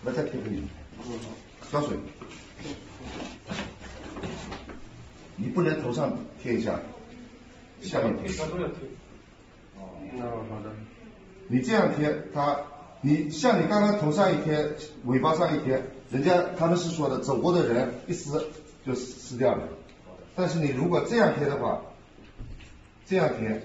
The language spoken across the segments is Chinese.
来再贴给你，胶水，你不能头上贴一下，下面贴。 都要贴。哦，那好的。 你这样贴它，你像你刚刚头上一贴，尾巴上一贴，他们是说的，走过的人一撕就撕掉了。但是你如果这样贴的话，这样贴，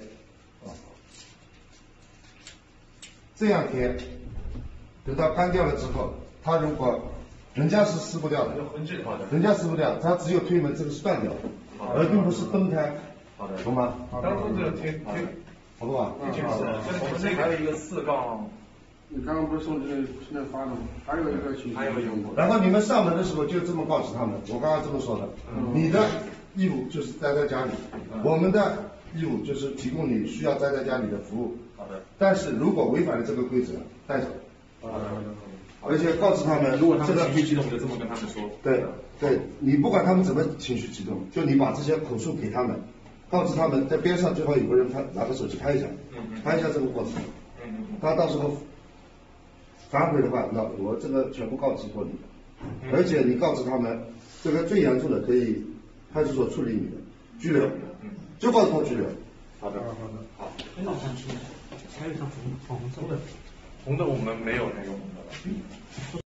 这样贴，等到干掉了之后，它如果人家是撕不掉的，人家撕不掉，它只有推门这个是断掉的，而并不是崩开，懂吗？ 当初这个贴， 好不好？ 我们这还有一个4杠。 你刚刚不是送这个现在发的吗？还有一个情况， 然后你们上门的时候就这么告诉他们，我刚刚这么说的，你的义务就是待在家里，我们的义务就是提供你需要待在家里的服务。 好的。 但是如果违反了这个规则，带走。而且告诉他们， 如果他们情绪激动，就这么跟他们说。 对，你不管他们怎么情绪激动，就你把这些口述给他们，告诉他们在边上最好有个人拿个手机拍一下，拍一下这个过程。他到时候反悔的话，那我这个全部告知过你，而且你告知他们，这个最严重的可以派出所处理你的拘留，就告诉他拘留。 好的。 好。很老三还有一张红色的。 红的我们没有那个红的了。